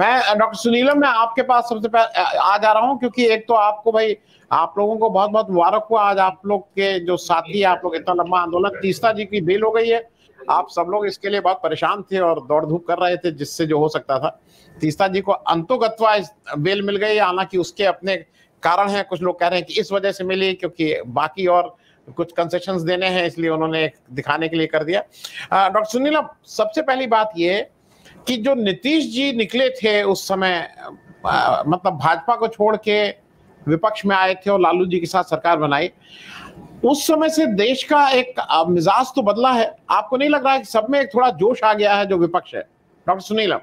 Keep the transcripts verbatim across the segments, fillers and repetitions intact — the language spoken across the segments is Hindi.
मैं डॉक्टर सुनीलम, मैं आपके पास सबसे पहले आ जा रहा हूं, क्योंकि एक तो आपको भाई आप लोगों को बहुत बहुत मुबारक हुआ। आज आप लोग के जो साथी, आप लोग इतना लंबा आंदोलन, तीस्ता जी की बेल हो गई है। आप सब लोग इसके लिए बहुत परेशान थे और दौड़ धूप कर रहे थे जिससे जो हो सकता था। तीस्ता जी को अंतोगत्वा बेल मिल गई, हालांकि उसके अपने कारण हैं। कुछ लोग कह रहे हैं कि इस वजह से मिली क्योंकि बाकी और कुछ कंसेशंस देने हैं, इसलिए उन्होंने दिखाने के लिए कर दिया। डॉक्टर सुनीलम, सबसे पहली बात ये कि जो नीतीश जी निकले थे उस समय, आ, मतलब भाजपा को छोड़ के विपक्ष में आए थे और लालू जी के साथ सरकार बनाई, उस समय से देश का एक मिजाज तो बदला है। आपको नहीं लग रहा है कि सब में एक थोड़ा जोश आ गया है जो विपक्ष है? डॉक्टर सुनीलम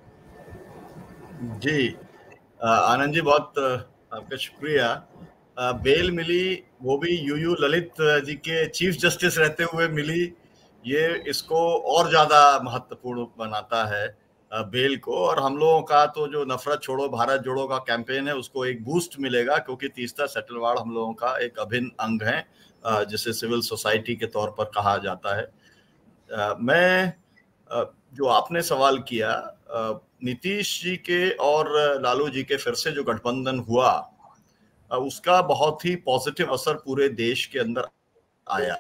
जी, आनंद जी, बहुत आपका शुक्रिया। बेल मिली, वो भी यूयू ललित जी के चीफ जस्टिस रहते हुए मिली, ये इसको और ज्यादा महत्वपूर्ण बनाता है बेल को। और हम लोगों का तो जो नफरत छोड़ो भारत जोड़ो का कैंपेन है उसको एक बूस्ट मिलेगा, क्योंकि तीस्ता सेटलवाड़ हम लोगों का एक अभिन्न अंग है, जिसे सिविल सोसाइटी के तौर पर कहा जाता है। मैं जो आपने सवाल किया, नीतीश जी के और लालू जी के फिर से जो गठबंधन हुआ, उसका बहुत ही पॉजिटिव असर पूरे देश के अंदर आया।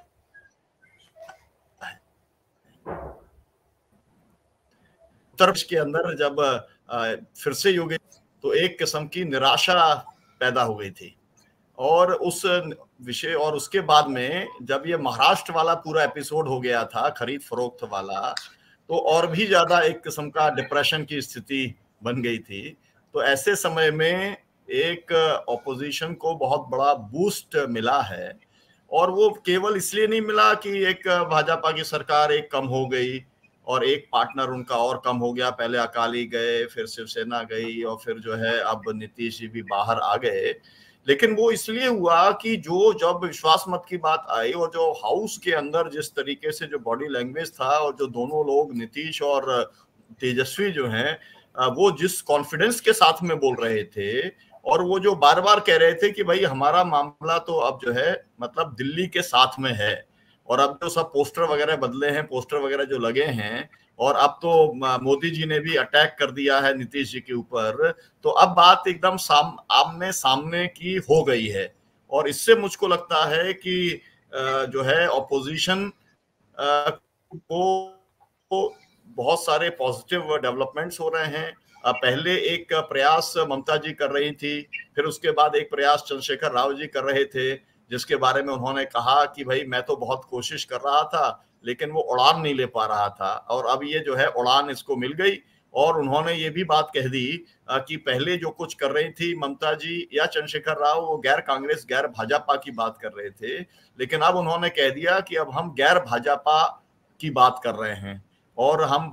उत्तर प्रदेश के अंदर जब फिर से योगी, तो एक किस्म की निराशा पैदा हो गई थी। और उस विषय और उसके बाद में जब ये महाराष्ट्र वाला पूरा एपिसोड हो गया था, खरीद फरोख्त वाला, तो और भी ज्यादा एक किस्म का डिप्रेशन की स्थिति बन गई थी। तो ऐसे समय में एक ऑपोजिशन को बहुत बड़ा बूस्ट मिला है। और वो केवल इसलिए नहीं मिला कि एक भाजपा की सरकार एक कम हो गई और एक पार्टनर उनका और कम हो गया। पहले अकाली गए, फिर शिवसेना गई, और फिर जो है अब नीतीश जी भी बाहर आ गए। लेकिन वो इसलिए हुआ कि जो जब विश्वास मत की बात आई और जो हाउस के अंदर जिस तरीके से जो बॉडी लैंग्वेज था, और जो दोनों लोग नीतीश और तेजस्वी जो हैं, वो जिस कॉन्फिडेंस के साथ में बोल रहे थे, और वो जो बार बार कह रहे थे कि भाई हमारा मामला तो अब जो है मतलब दिल्ली के साथ में है, और अब जो सब पोस्टर वगैरह बदले हैं, पोस्टर वगैरह जो लगे हैं, और अब तो मोदी जी ने भी अटैक कर दिया है नीतीश जी के ऊपर, तो अब बात एकदम साम आमने सामने की हो गई है। और इससे मुझको लगता है कि जो है ऑपोजिशन को बहुत सारे पॉजिटिव डेवलपमेंट्स हो रहे हैं। पहले एक प्रयास ममता जी कर रही थी, फिर उसके बाद एक प्रयास चंद्रशेखर राव जी कर रहे थे, जिसके बारे में उन्होंने कहा कि भाई मैं तो बहुत कोशिश कर रहा था लेकिन वो उड़ान नहीं ले पा रहा था। और अब ये जो है उड़ान इसको मिल गई। और उन्होंने ये भी बात कह दी कि पहले जो कुछ कर रही थी ममता जी या चंद्रशेखर राव, वो गैर कांग्रेस गैर भाजपा की बात कर रहे थे, लेकिन अब उन्होंने कह दिया कि अब हम गैर भाजपा की बात कर रहे हैं और हम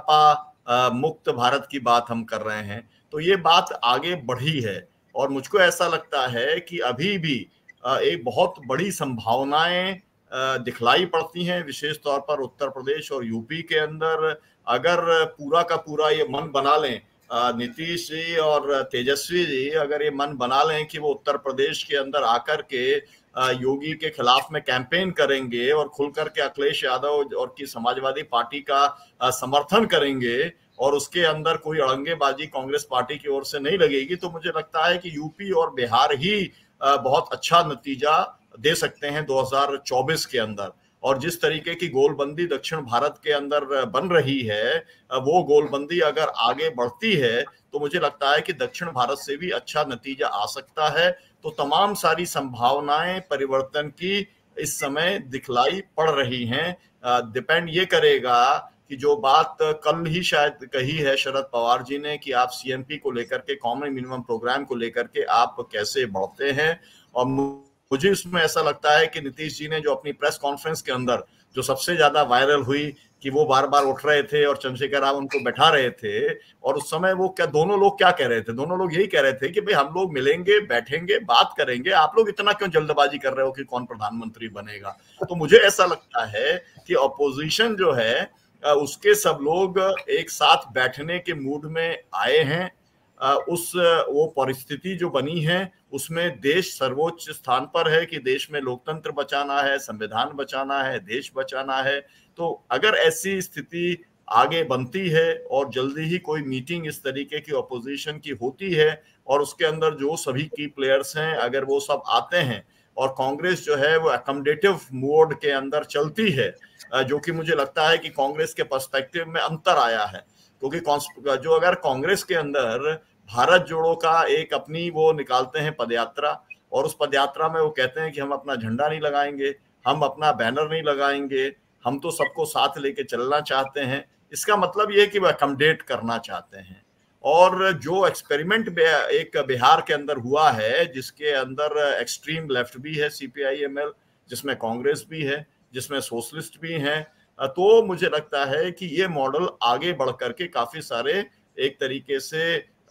भाजपा मुक्त भारत की बात हम कर रहे हैं। तो ये बात आगे बढ़ी है और मुझको ऐसा लगता है कि अभी भी एक बहुत बड़ी संभावनाएं दिखलाई पड़ती हैं, विशेष तौर पर उत्तर प्रदेश और यूपी के अंदर। अगर पूरा का पूरा ये मन बना लें, नीतीश जी और तेजस्वी जी अगर ये मन बना लें कि वो उत्तर प्रदेश के अंदर आकर के योगी के खिलाफ में कैंपेन करेंगे और खुल करके अखिलेश यादव और की समाजवादी पार्टी का समर्थन करेंगे, और उसके अंदर कोई अड़ंगेबाजी कांग्रेस पार्टी की ओर से नहीं लगेगी, तो मुझे लगता है कि यूपी और बिहार ही बहुत अच्छा नतीजा दे सकते हैं दो हज़ार चौबीस के अंदर। और जिस तरीके की गोलबंदी दक्षिण भारत के अंदर बन रही है, वो गोलबंदी अगर आगे बढ़ती है तो मुझे लगता है कि दक्षिण भारत से भी अच्छा नतीजा आ सकता है। तो तमाम सारी संभावनाएं परिवर्तन की इस समय दिखलाई पड़ रही हैं। डिपेंड ये करेगा कि जो बात कल ही शायद कही है शरद पवार जी ने कि आप सीएमपी को लेकर के, कॉमन मिनिमम प्रोग्राम को लेकर के आप कैसे बढ़ते हैं। और मुझे इसमें ऐसा लगता है कि नीतीश जी ने जो अपनी प्रेस कॉन्फ्रेंस के अंदर जो सबसे ज्यादा वायरल हुई कि वो बार बार उठ रहे थे और चंद्रशेखर राव उनको बैठा रहे थे, और उस समय वो क्या दोनों लोग क्या कह रहे थे, दोनों लोग यही कह रहे थे कि भाई हम लोग मिलेंगे, बैठेंगे, बात करेंगे, आप लोग इतना क्यों जल्दबाजी कर रहे हो कि कौन प्रधानमंत्री बनेगा। तो मुझे ऐसा लगता है कि ऑपोजिशन जो है उसके सब लोग एक साथ बैठने के मूड में आए हैं। उस वो परिस्थिति जो बनी है उसमें देश सर्वोच्च स्थान पर है कि देश में लोकतंत्र बचाना है, संविधान बचाना है, देश बचाना है। तो अगर ऐसी स्थिति आगे बनती है और जल्दी ही कोई मीटिंग इस तरीके की ऑपोजिशन की होती है और उसके अंदर जो सभी की प्लेयर्स हैं अगर वो सब आते हैं और कांग्रेस जो है वो अकोमोडेटिव मोड के अंदर चलती है, जो कि मुझे लगता है कि कांग्रेस के पर्सपेक्टिव में अंतर आया है, क्योंकि जो अगर कांग्रेस के अंदर भारत जोड़ो का एक अपनी वो निकालते हैं पदयात्रा और उस पदयात्रा में वो कहते हैं कि हम अपना झंडा नहीं लगाएंगे, हम अपना बैनर नहीं लगाएंगे, हम तो सबको साथ लेके चलना चाहते हैं, इसका मतलब ये है कि वो अकोमोडेट करना चाहते हैं। और जो एक्सपेरिमेंट एक बिहार के अंदर हुआ है जिसके अंदर एक्सट्रीम लेफ्ट भी है सीपीआई-एमएल, जिसमें कांग्रेस भी है, जिसमें सोशलिस्ट भी हैं, तो मुझे लगता है कि ये मॉडल आगे बढ़ करके काफी सारे एक तरीके से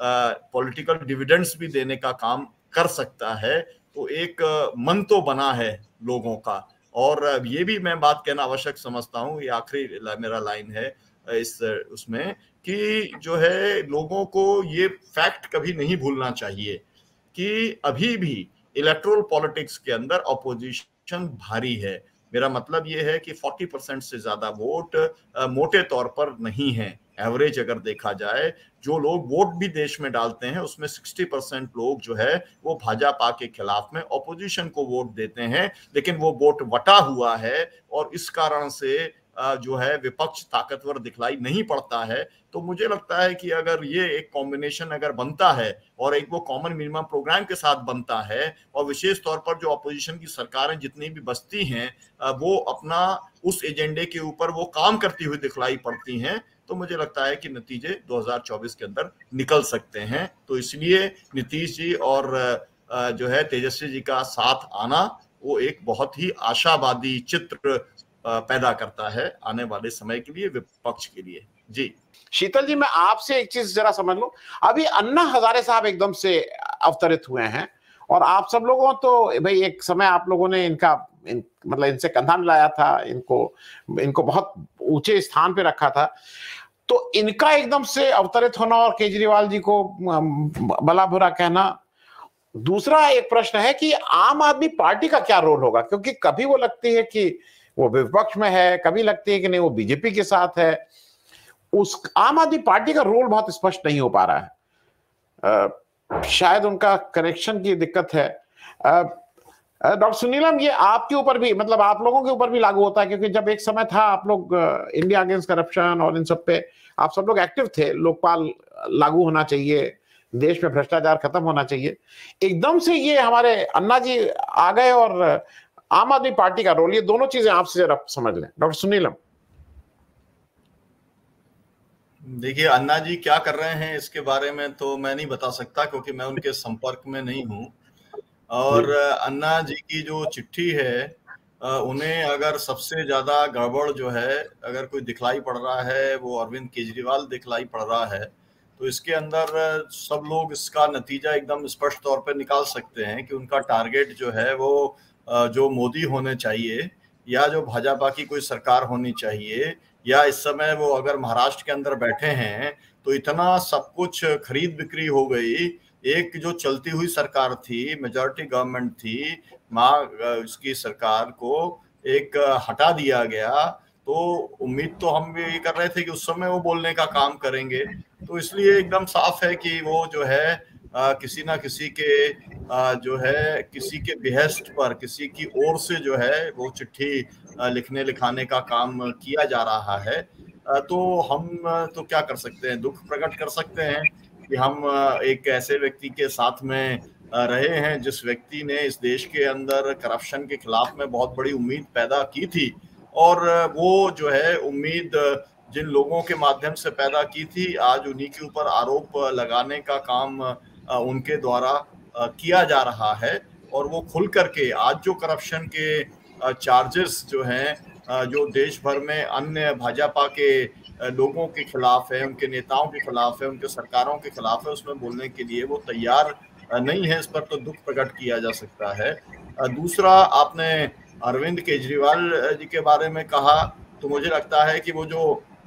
पॉलिटिकल डिविडेंड्स भी देने का काम कर सकता है। तो एक मन तो बना है लोगों का, और ये भी मैं बात कहना आवश्यक समझता हूँ, ये आखिरी मेरा लाइन है इस उसमें, कि जो है लोगों को ये फैक्ट कभी नहीं भूलना चाहिए कि अभी भी इलेक्टोरल पॉलिटिक्स के अंदर अपोजिशन भारी है। मेरा मतलब ये है कि चालीस परसेंट से ज्यादा वोट मोटे तौर पर नहीं है, एवरेज अगर देखा जाए, जो लोग वोट भी देश में डालते हैं उसमें साठ परसेंट लोग जो है वो भाजपा के खिलाफ में ऑपोजिशन को वोट देते हैं, लेकिन वो वोट बटा हुआ है और इस कारण से जो है विपक्ष ताकतवर दिखलाई नहीं पड़ता है। तो मुझे लगता है कि अगर ये एक कॉम्बिनेशन अगर बनता है और एक वो कॉमन मिनिमम प्रोग्राम के साथ बनता है और विशेष तौर पर जो अपोजिशन की सरकारें जितनी भी बसती हैं वो अपना उस एजेंडे के ऊपर वो काम करती हुई दिखलाई पड़ती हैं, तो मुझे लगता है कि नतीजे दो हज़ार चौबीस के अंदर निकल सकते हैं। तो इसलिए नीतीश जी और जो है तेजस्वी जी का साथ आना वो एक बहुत ही आशावादी चित्र पैदा करता है आने वाले समय के लिए, विपक्ष के लिए। जी शीतल जी, मैं आपसे एक चीज जरा समझ लूं, अभी अन्ना हजारे साहब एकदम से अवतरित हुए हैं और आप सब लोगों तो भाई एक समय आप लोगों ने इनका इन, मतलब इनसे कंधा मिलाया था, इनको इनको बहुत ऊंचे स्थान पे रखा था, तो इनका एकदम से अवतरित होना और केजरीवाल जी को भला बुरा कहना। दूसरा एक प्रश्न है कि आम आदमी पार्टी का क्या रोल होगा, क्योंकि कभी वो लगती है कि वो विपक्ष में है, कभी लगती है कि नहीं वो बीजेपी के साथ है। उस आम आदमी पार्टी का रोल बहुत स्पष्ट नहीं हो पा रहा है, आ, शायद उनका कनेक्शन की दिक्कत है। डॉक्टर सुनीलम, ये आपके ऊपर भी, मतलब आप लोगों के ऊपर भी लागू होता है, क्योंकि जब एक समय था आप लोग इंडिया अगेंस्ट करप्शन और इन सब पे आप सब लोग एक्टिव थे, लोकपाल लागू होना चाहिए, देश में भ्रष्टाचार खत्म होना चाहिए। एकदम से ये हमारे अन्ना जी आ गए और आम आदमी पार्टी का रोल, ये दोनों चीजें आपसे जरा समझ लें। डॉक्टर सुनीलम। देखिए, अन्ना जी क्या कर रहे हैं इसके बारे में तो मैं नहीं बता सकता, क्योंकि मैं उनके संपर्क में नहीं हूं। और अन्ना जी की जो चिट्ठी है, उन्हें अगर सबसे ज्यादा गड़बड़ जो है अगर कोई दिखलाई पड़ रहा है वो अरविंद केजरीवाल दिखलाई पड़ रहा है, तो इसके अंदर सब लोग इसका नतीजा एकदम स्पष्ट तौर पर निकाल सकते हैं कि उनका टारगेट जो है वो जो मोदी होने चाहिए या जो भाजपा की कोई सरकार होनी चाहिए, या इस समय वो अगर महाराष्ट्र के अंदर बैठे हैं तो इतना सब कुछ खरीद बिक्री हो गई, एक जो चलती हुई सरकार थी, मेजॉरिटी गवर्नमेंट थी, माँ उसकी सरकार को एक हटा दिया गया, तो उम्मीद तो हम भी कर रहे थे कि उस समय वो बोलने का काम करेंगे। तो इसलिए एकदम साफ है कि वो जो है आ, किसी ना किसी के आ, जो है किसी के बिहेस्ट पर, किसी की ओर से जो है वो चिट्ठी लिखने लिखाने का काम किया जा रहा है। आ, तो हम तो क्या कर सकते हैं, दुख प्रकट कर सकते हैं कि हम एक ऐसे व्यक्ति के साथ में रहे हैं जिस व्यक्ति ने इस देश के अंदर करप्शन के खिलाफ में बहुत बड़ी उम्मीद पैदा की थी, और वो जो है उम्मीद जिन लोगों के माध्यम से पैदा की थी, आज उन्हीं के ऊपर आरोप लगाने का काम उनके द्वारा किया जा रहा है। और वो खुल करके आज जो करप्शन के चार्जेस जो हैं, जो देश भर में अन्य भाजपा के लोगों के खिलाफ है, उनके नेताओं के खिलाफ है, उनके सरकारों के खिलाफ है, उसमें बोलने के लिए वो तैयार नहीं है। इस पर तो दुख प्रकट किया जा सकता है। दूसरा, आपने अरविंद केजरीवाल जी के बारे में कहा, तो मुझे लगता है कि वो जो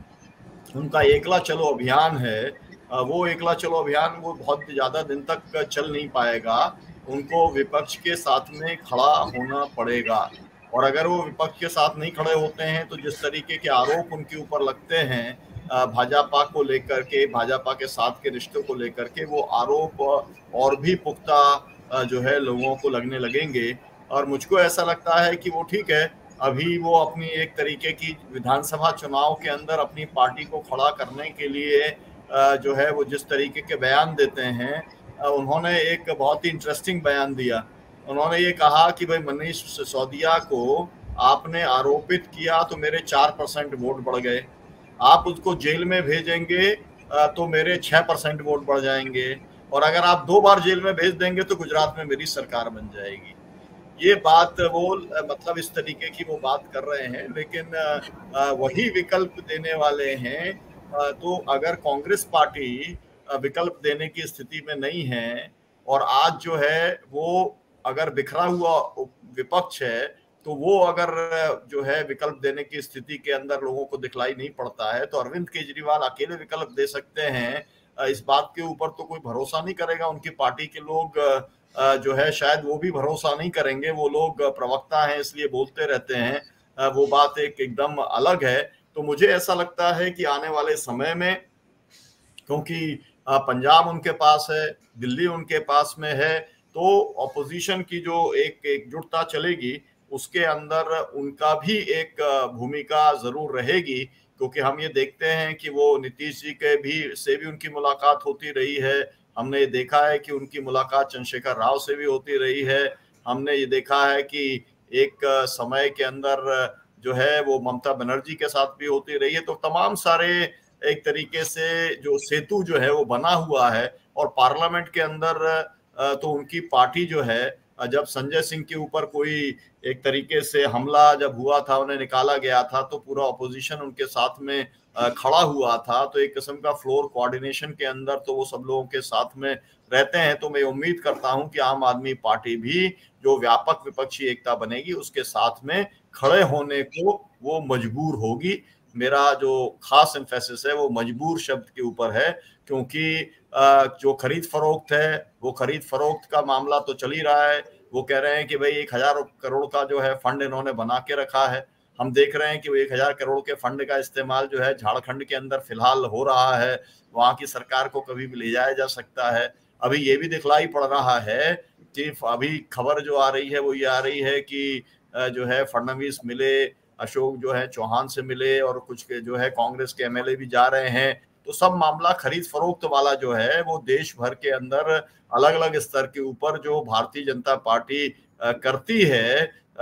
उनका एकला चलो अभियान है, वो एकला चलो अभियान वो बहुत ज्यादा दिन तक चल नहीं पाएगा, उनको विपक्ष के साथ में खड़ा होना पड़ेगा। और अगर वो विपक्ष के साथ नहीं खड़े होते हैं तो जिस तरीके के आरोप उनके ऊपर लगते हैं भाजपा को लेकर के, भाजपा के साथ के रिश्तों को लेकर के वो आरोप और भी पुख्ता जो है लोगों को लगने लगेंगे। और मुझको ऐसा लगता है कि वो ठीक है, अभी वो अपनी एक तरीके की विधानसभा चुनाव के अंदर अपनी पार्टी को खड़ा करने के लिए जो है वो जिस तरीके के बयान देते हैं, उन्होंने एक बहुत ही इंटरेस्टिंग बयान दिया। उन्होंने ये कहा कि भाई मनीष सिसोदिया को आपने आरोपित किया तो मेरे चार परसेंट वोट बढ़ गए, आप उसको जेल में भेजेंगे तो मेरे छह परसेंट वोट बढ़ जाएंगे, और अगर आप दो बार जेल में भेज देंगे तो गुजरात में मेरी सरकार बन जाएगी। ये बात वो मतलब इस तरीके की वो बात कर रहे हैं, लेकिन वही विकल्प देने वाले हैं। तो अगर कांग्रेस पार्टी विकल्प देने की स्थिति में नहीं है और आज जो है वो अगर बिखरा हुआ विपक्ष है, तो वो अगर जो है विकल्प देने की स्थिति के अंदर लोगों को दिखलाई नहीं पड़ता है, तो अरविंद केजरीवाल अकेले विकल्प दे सकते हैं, इस बात के ऊपर तो कोई भरोसा नहीं करेगा। उनकी पार्टी के लोग जो है शायद वो भी भरोसा नहीं करेंगे। वो लोग प्रवक्ता हैं इसलिए बोलते रहते हैं, वो बात एक एकदम अलग है। तो मुझे ऐसा लगता है कि आने वाले समय में, क्योंकि पंजाब उनके पास है, दिल्ली उनके पास में है, तो ऑपोजिशन की जो एक एकजुटता चलेगी उसके अंदर उनका भी एक भूमिका जरूर रहेगी। क्योंकि हम ये देखते हैं कि वो नीतीश जी के भी से भी उनकी मुलाकात होती रही है, हमने ये देखा है कि उनकी मुलाकात चंद्रशेखर राव से भी होती रही है, हमने ये देखा है कि एक समय के अंदर जो है वो ममता बनर्जी के साथ भी होती रही है। तो तमाम सारे एक तरीके से जो सेतु जो है वो बना हुआ है। और पार्लियामेंट के अंदर तो उनकी पार्टी जो है, जब संजय सिंह के ऊपर कोई एक तरीके से हमला जब हुआ था, उन्हें निकाला गया था, तो पूरा ऑपोजिशन उनके साथ में खड़ा हुआ था। तो एक किस्म का फ्लोर कोऑर्डिनेशन के अंदर तो वो सब लोगों के साथ में रहते हैं। तो मैं उम्मीद करता हूं कि आम आदमी पार्टी भी जो व्यापक विपक्षी एकता बनेगी उसके साथ में खड़े होने को वो मजबूर होगी। मेरा जो खास एम्फेसिस है वो मजबूर शब्द के ऊपर है, क्योंकि जो खरीद फरोख्त है वो खरीद फरोख्त का मामला तो चल ही रहा है। वो कह रहे हैं कि भाई एक हजार करोड़ का जो है फंड इन्होंने बना के रखा है। हम देख रहे हैं कि वो एक हजार करोड़ के फंड का इस्तेमाल जो है झारखंड के अंदर फिलहाल हो रहा है, वहां की सरकार को कभी भी ले जाया जा सकता है। अभी ये भी दिखलाई पड़ रहा है कि अभी खबर जो आ रही है वो ये आ रही है कि जो है फडणवीस मिले, अशोक जो है चौहान से मिले, और कुछ जो है कांग्रेस के एमएलए भी जा रहे हैं। तो सब मामला खरीद फरोख्त वाला जो है वो देश भर के अंदर अलग अलग स्तर के ऊपर जो भारतीय जनता पार्टी करती है,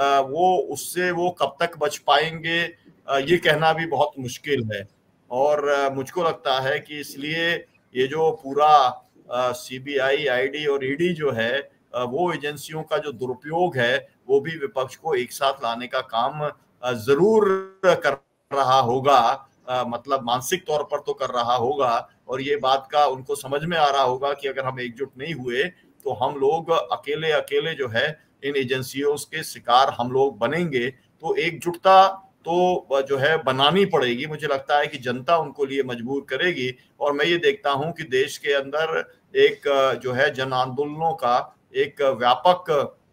वो उससे वो कब तक बच पाएंगे ये कहना भी बहुत मुश्किल है। और मुझको लगता है कि इसलिए ये जो पूरा सीबीआई, आईडी और ईडी जो है वो एजेंसियों का जो दुरुपयोग है वो भी विपक्ष को एक साथ लाने का काम जरूर कर रहा होगा। आ, मतलब मानसिक तौर पर तो कर रहा होगा, और ये बात का उनको समझ में आ रहा होगा कि अगर हम एकजुट नहीं हुए तो हम लोग अकेले अकेले जो है इन एजेंसियों के शिकार हम लोग बनेंगे। तो एकजुटता तो जो है बनानी पड़ेगी। मुझे लगता है कि जनता उनको लिए मजबूर करेगी। और मैं ये देखता हूं कि देश के अंदर एक जो है जन आंदोलनों का एक व्यापक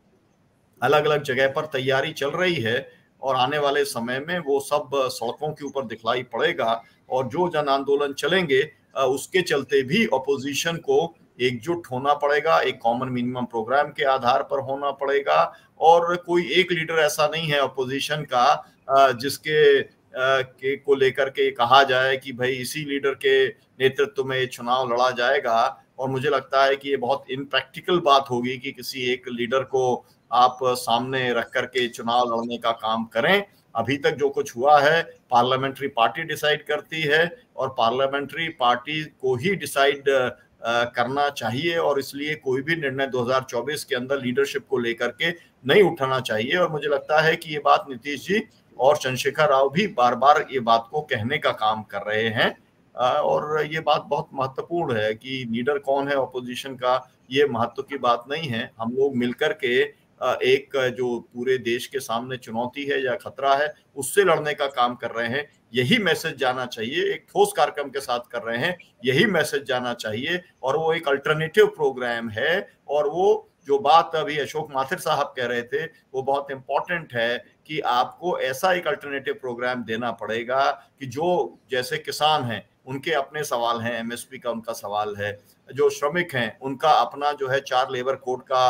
अलग अलग जगह पर तैयारी चल रही है, और आने वाले समय में वो सब सड़कों के ऊपर दिखलाई पड़ेगा। और जो जन आंदोलन चलेंगे उसके चलते भी ऑपोजिशन को एकजुट होना पड़ेगा, एक कॉमन मिनिमम प्रोग्राम के आधार पर होना पड़ेगा। और कोई एक लीडर ऐसा नहीं है ऑपोजिशन का जिसके के को लेकर के कहा जाए कि भाई इसी लीडर के नेतृत्व में चुनाव लड़ा जाएगा। और मुझे लगता है कि ये बहुत इनप्रैक्टिकल बात होगी कि किसी एक लीडर को आप सामने रख करके चुनाव लड़ने का काम करें। अभी तक जो कुछ हुआ है पार्लियामेंट्री पार्टी डिसाइड करती है, और पार्लियामेंट्री पार्टी को ही डिसाइड करना चाहिए। और इसलिए कोई भी निर्णय दो हज़ार चौबीस के अंदर लीडरशिप को लेकर के नहीं उठाना चाहिए। और मुझे लगता है कि ये बात नीतीश जी और चंद्रशेखर राव भी बार बार ये बात को कहने का काम कर रहे हैं। और ये बात बहुत महत्वपूर्ण है कि लीडर कौन है ऑपोजिशन का, ये महत्व की बात नहीं है। हम लोग मिलकर के एक जो पूरे देश के सामने चुनौती है या खतरा है उससे लड़ने का काम कर रहे हैं। यही मैसेज जाना चाहिए, एक ठोस कार्यक्रम के साथ कर रहे हैं, यही मैसेज जाना चाहिए। और वो एक अल्टरनेटिव प्रोग्राम है, और वो जो बात अभी अशोक माथिर साहब कह रहे थे वो बहुत इंपॉर्टेंट है कि आपको ऐसा एक अल्टरनेटिव प्रोग्राम देना पड़ेगा कि जो जैसे किसान हैं उनके अपने सवाल हैं, एमएसपी का उनका सवाल है, जो श्रमिक हैं उनका अपना जो है चार लेबर कोड का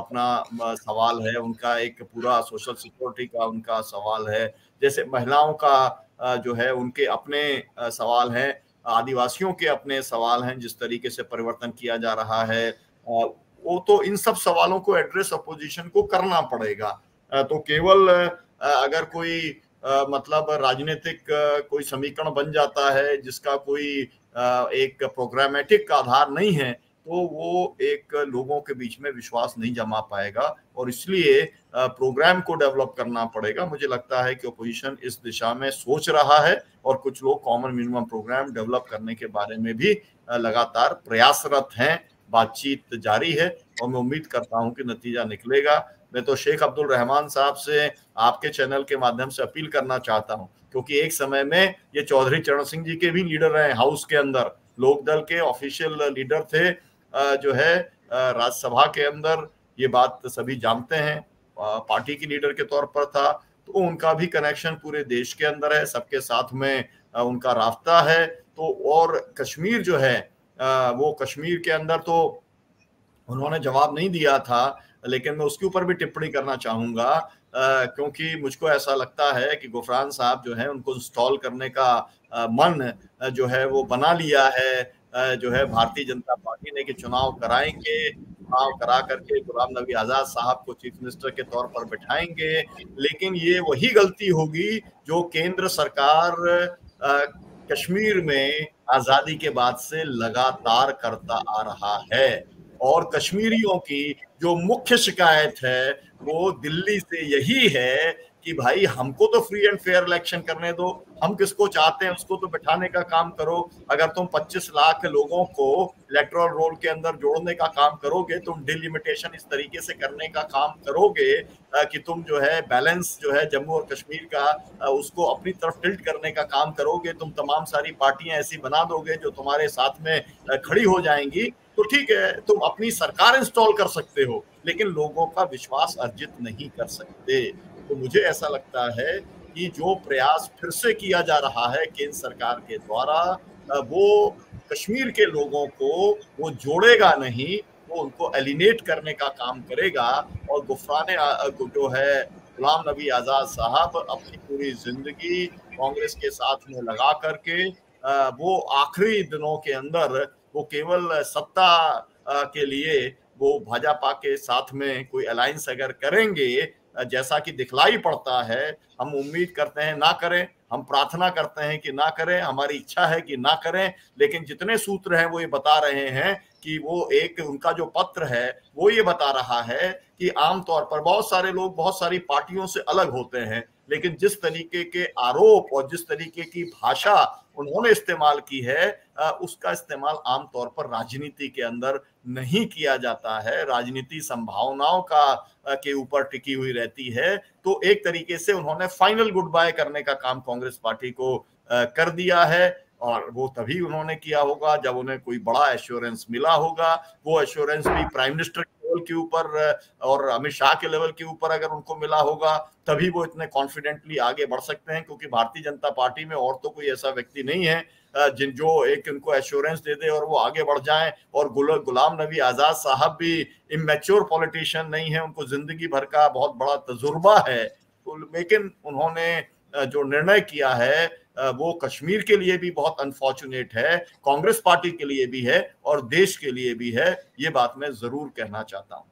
अपना सवाल है, उनका एक पूरा सोशल सिक्योरिटी का उनका सवाल है, जैसे महिलाओं का जो है उनके अपने सवाल हैं, आदिवासियों के अपने सवाल हैं, जिस तरीके से परिवर्तन किया जा रहा है वो तो इन सब सवालों को एड्रेस अपोजिशन को करना पड़ेगा। तो केवल अगर कोई आ, मतलब राजनीतिक कोई समीकरण बन जाता है जिसका कोई आ, एक प्रोग्रामेटिक आधार नहीं है तो वो एक लोगों के बीच में विश्वास नहीं जमा पाएगा और इसलिए प्रोग्राम को डेवलप करना पड़ेगा। मुझे लगता है कि ओपोजिशन इस दिशा में सोच रहा है और कुछ लोग कॉमन मिनिमम प्रोग्राम डेवलप करने के बारे में भी लगातार प्रयासरत हैं। बातचीत जारी है और मैं उम्मीद करता हूं कि नतीजा निकलेगा। मैं तो शेख अब्दुल रहमान साहब से आपके चैनल के माध्यम से अपील करना चाहता हूं क्योंकि एक समय में ये चौधरी चरण सिंह जी के भी लीडर रहे, हाउस के अंदर लोकदल के ऑफिशियल लीडर थे, जो है राज्यसभा के अंदर, ये बात सभी जानते हैं, पार्टी की लीडर के तौर पर था, तो उनका भी कनेक्शन पूरे देश के अंदर है, सबके साथ में उनका रास्ता है। तो और कश्मीर जो है वो कश्मीर के अंदर तो उन्होंने जवाब नहीं दिया था, लेकिन मैं उसके ऊपर भी टिप्पणी करना चाहूंगा क्योंकि मुझको ऐसा लगता है कि गुफरान साहब जो है उनको इंस्टॉल करने का मन जो है वो बना लिया है, जो है भारतीय जनता पार्टी ने कि चुनाव कराएंगे, चुनाव करा करके गुलाम नबी आजाद साहब को चीफ मिनिस्टर के तौर पर बिठाएंगे। लेकिन ये वही गलती होगी जो केंद्र सरकार कश्मीर में आजादी के बाद से लगातार करता आ रहा है और कश्मीरियों की जो मुख्य शिकायत है वो दिल्ली से यही है कि भाई हमको तो फ्री एंड फेयर इलेक्शन करने दो, हम किसको चाहते हैं उसको तो बिठाने का काम करो। अगर तुम पच्चीस लाख लोगों को इलेक्टोरल रोल के अंदर जोड़ने का काम करोगे, तुम डिलिमिटेशन इस तरीके से करने का काम करोगे कि तुम जो है बैलेंस जो है जम्मू और कश्मीर का उसको अपनी तरफ टिल्ट करने का काम करोगे, तुम तमाम सारी पार्टियां ऐसी बना दोगे जो तुम्हारे साथ में खड़ी हो जाएंगी, तो ठीक है तुम अपनी सरकार इंस्टॉल कर सकते हो लेकिन लोगों का विश्वास अर्जित नहीं कर सकते। तो मुझे ऐसा लगता है कि जो प्रयास फिर से किया जा रहा है केंद्र सरकार के द्वारा वो कश्मीर के लोगों को वो जोड़ेगा नहीं, वो उनको एलिनेट करने का काम करेगा। और गुफरान जो है गुलाम नबी आजाद साहब अपनी पूरी जिंदगी कांग्रेस के साथ में लगा करके वो आखिरी दिनों के अंदर वो केवल सत्ता के लिए वो भाजपा के साथ में कोई अलायंस अगर करेंगे जैसा कि दिखलाई पड़ता है, हम उम्मीद करते हैं ना करें, हम प्रार्थना करते हैं कि ना करें, हमारी इच्छा है कि ना करें, लेकिन जितने सूत्र हैं वो ये बता रहे हैं कि वो एक उनका जो पत्र है वो ये बता रहा है कि आमतौर पर बहुत सारे लोग बहुत सारी पार्टियों से अलग होते हैं लेकिन जिस तरीके के आरोप और जिस तरीके की भाषा उन्होंने इस्तेमाल की है उसका इस्तेमाल आमतौर पर राजनीति के अंदर नहीं किया जाता है। राजनीति संभावनाओं का के ऊपर टिकी हुई रहती है। तो एक तरीके से उन्होंने फाइनल गुड बाय करने का काम कांग्रेस पार्टी को कर दिया है और वो तभी उन्होंने किया होगा जब उन्हें कोई बड़ा एश्योरेंस मिला होगा। वो एश्योरेंस भी प्राइम मिनिस्टर के लेवल के ऊपर और अमित शाह के लेवल के ऊपर अगर उनको मिला होगा तभी वो इतने कॉन्फिडेंटली आगे बढ़ सकते हैं, क्योंकि भारतीय जनता पार्टी में और तो कोई ऐसा व्यक्ति नहीं है जिन जो एक इनको एश्योरेंस दे दे और वो आगे बढ़ जाएं। और गुलाम नबी आजाद साहब भी इमेच्योर पॉलिटिशियन नहीं है, उनको जिंदगी भर का बहुत बड़ा तजुर्बा है। तो लेकिन उन्होंने जो निर्णय किया है वो कश्मीर के लिए भी बहुत अनफॉर्चुनेट है, कांग्रेस पार्टी के लिए भी है और देश के लिए भी है। ये बात मैं जरूर कहना चाहता हूं।